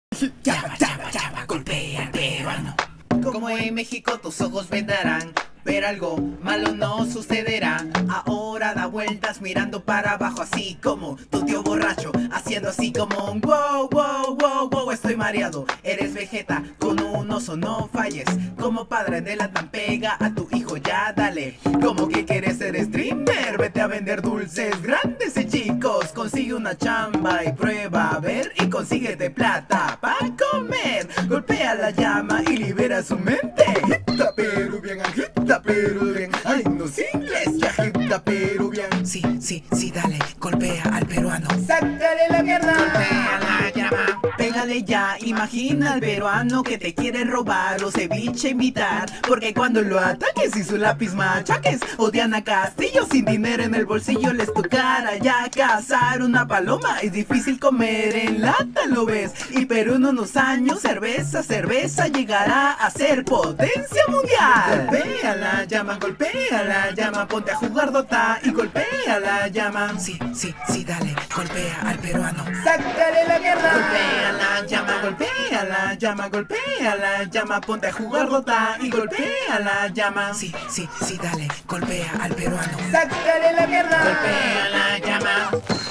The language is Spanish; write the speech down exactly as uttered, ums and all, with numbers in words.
Llama, llama, llama, golpea al peruano. Como en México tus ojos vendarán, pero algo malo no sucederá. Ahora da vueltas mirando para abajo, así como tu tío borracho, haciendo así como un wow, wow, wow, wow. Estoy mareado, eres Vegeta con un oso, no falles. Como padre de la tan pega a tu hijo, ya dale. Como que quieres ser streamer, vete a vender dulces grandes y chicos. Consigue una chamba y prueba a ver, y consíguete plata pa' comer. Golpea la llama y libera su mente. Agita pero bien, agita pero bien. Ay, no sé inglés, ya agita pero bien. Sí, sí, sí, dale, golpea al peruano. Sácale la mierda, golpea la llama. Pégale ya, imagina al peruano que te quiere robar o ceviche invitar. Porque cuando lo ataques y su lápiz machaques, o Diana Castillo sin dinero en el bolsillo les tocará ya cazar una paloma. Es difícil comer en lata, ¿lo ves? Y Perú en unos años, cerveza, cerveza llegará a ser potencia mundial. Golpea la llama, golpea la llama, ponte a jugar Dota y golpea la llama. Sí, sí, sí, dale, golpea al peruano. Sácale la mierda, golpea la llama, golpea la llama, golpea la llama, ponte a jugar Dota y golpea la llama. Sí, sí, sí, dale, golpea al peruano. Sácale la mierda, golpea la llama.